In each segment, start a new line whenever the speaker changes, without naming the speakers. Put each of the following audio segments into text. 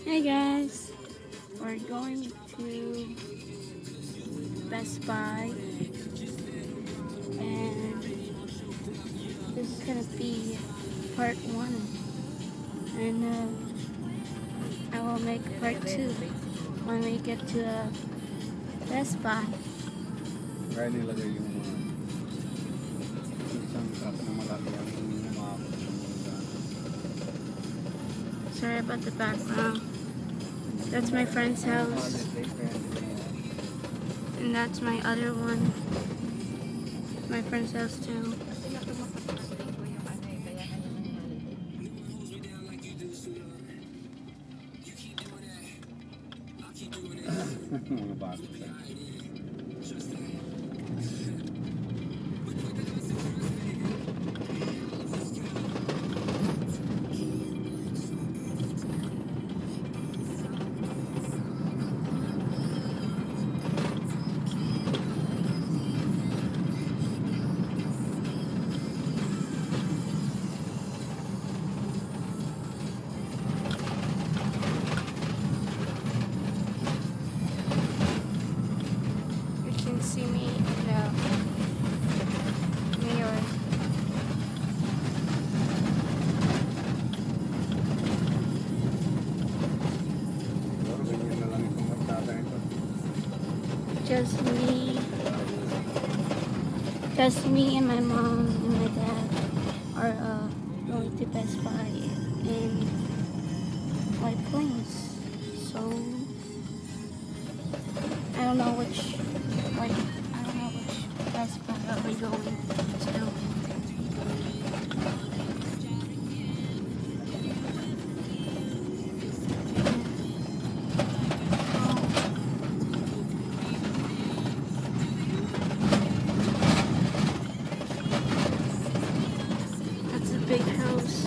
Hey guys, we're going to Best Buy and this is gonna be part 1 and I will make part 2 when we get to Best Buy.
Kaya nilagay yung isang truck na malaki ang umaakot sa mga.
Sorry about the background. That's my friend's house and that's my other one. My friend's house too.
Mga bata.
You can see me in the mirror.
Siguro ganyan na lang itong barkada ito.
Just me and my mom and my dad are going to Best Buy and White Plains. So I don't know which Best Buy are we going to. That's a big house.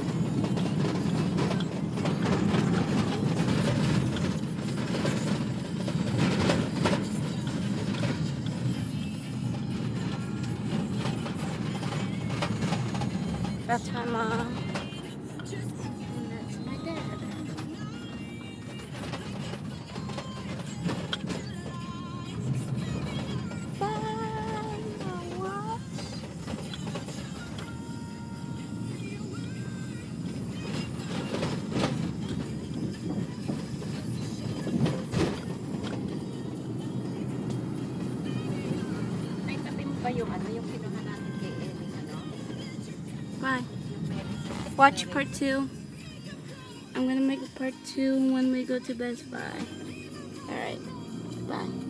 That's my mom. And that's my dad.
May tabi mo ba yung yung kinuha natin kay Ellie,
Bye. Watch part 2. I'm gonna make a part 2 when we go to Best Buy. Alright, bye.